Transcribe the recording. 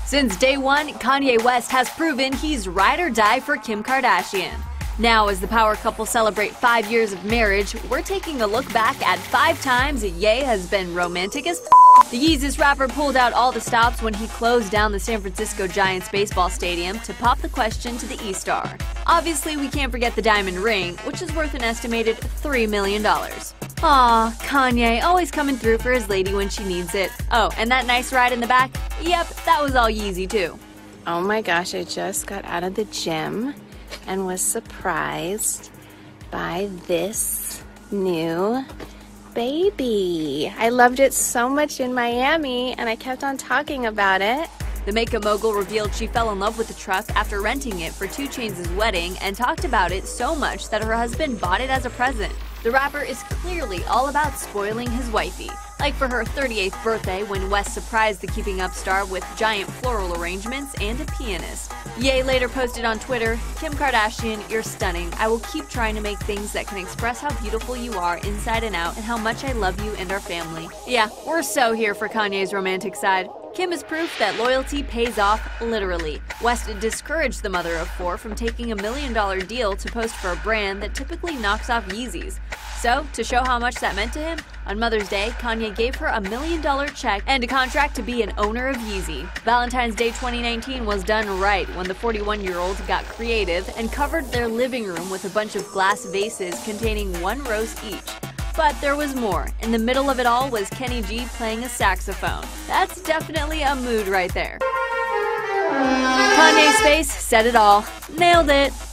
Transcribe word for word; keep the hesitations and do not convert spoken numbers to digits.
Since day one, Kanye West has proven he's ride or die for Kim Kardashian. Now, as the power couple celebrate five years of marriage, we're taking a look back at five times Ye has been romantic as f***. The Yeezus rapper pulled out all the stops when he closed down the San Francisco Giants baseball stadium to pop the question to the E-star. Obviously, we can't forget the diamond ring, which is worth an estimated three million dollars. Aw, Kanye, always coming through for his lady when she needs it. Oh, and that nice ride in the back? Yep, that was all Yeezy too. Oh my gosh, I just got out of the gym and was surprised by this new baby. I loved it so much in Miami and I kept on talking about it. The makeup mogul revealed she fell in love with the truck after renting it for two Chainz' wedding and talked about it so much that her husband bought it as a present. The rapper is clearly all about spoiling his wifey, like for her thirty-eighth birthday when West surprised the Keeping Up star with giant floral arrangements and a pianist. Ye later posted on Twitter, "Kim Kardashian, you're stunning. I will keep trying to make things that can express how beautiful you are inside and out and how much I love you and our family." Yeah, we're so here for Kanye's romantic side. Kim is proof that loyalty pays off, literally. West discouraged the mother of four from taking a million dollar deal to post for a brand that typically knocks off Yeezys. So, to show how much that meant to him, on Mother's Day, Kanye gave her a million dollar check and a contract to be an owner of Yeezy. Valentine's Day twenty nineteen was done right when the forty-one-year-old got creative and covered their living room with a bunch of glass vases containing one rose each. But there was more. In the middle of it all was Kenny G playing a saxophone. That's definitely a mood right there. Kanye's face said it all. Nailed it.